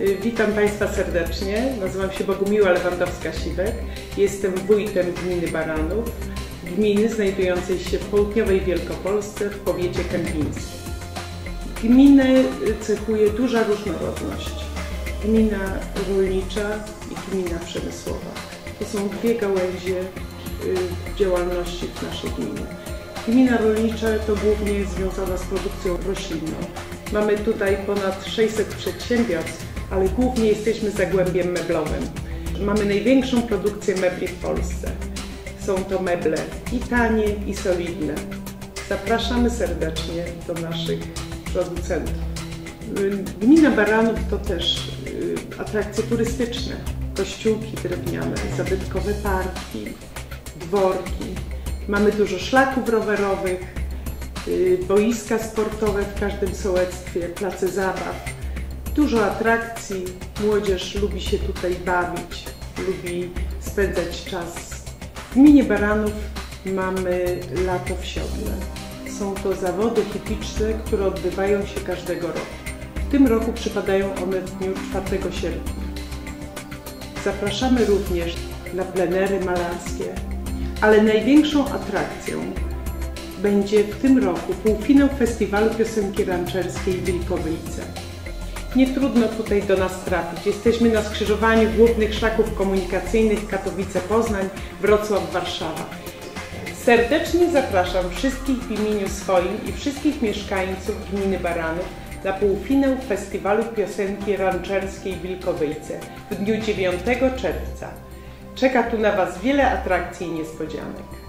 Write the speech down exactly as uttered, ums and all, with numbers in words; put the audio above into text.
Witam Państwa serdecznie. Nazywam się Bogumiła Lewandowska-Siwek. Jestem wójtem gminy Baranów, gminy znajdującej się w południowej Wielkopolsce w powiecie kępińskim. Gminę cechuje duża różnorodność. Gmina rolnicza i gmina przemysłowa. To są dwie gałęzie działalności w naszej gminie. Gmina rolnicza to głównie jest związana z produkcją roślinną. Mamy tutaj ponad sześćset przedsiębiorstw, ale głównie jesteśmy zagłębiem meblowym. Mamy największą produkcję mebli w Polsce. Są to meble i tanie, i solidne. Zapraszamy serdecznie do naszych producentów. Gmina Baranów to też atrakcje turystyczne. Kościółki drewniane, zabytkowe parki, dworki. Mamy dużo szlaków rowerowych, boiska sportowe w każdym sołectwie, place zabaw. Dużo atrakcji. Młodzież lubi się tutaj bawić, lubi spędzać czas. W gminie Baranów mamy lato w siodle. Są to zawody hippiczne, które odbywają się każdego roku. W tym roku przypadają one w dniu czwartego sierpnia. Zapraszamy również na plenery malarskie, ale największą atrakcją będzie w tym roku półfinał Festiwalu Piosenki Ranczerskiej w Wilkowyjce. Nie trudno tutaj do nas trafić. Jesteśmy na skrzyżowaniu głównych szlaków komunikacyjnych Katowice-Poznań, Wrocław-Warszawa. Serdecznie zapraszam wszystkich w imieniu swoim i wszystkich mieszkańców gminy Baranów na półfinał Festiwalu Piosenki Ranczerskiej w Wilkowyjce w dniu dziewiątego czerwca. Czeka tu na Was wiele atrakcji i niespodzianek.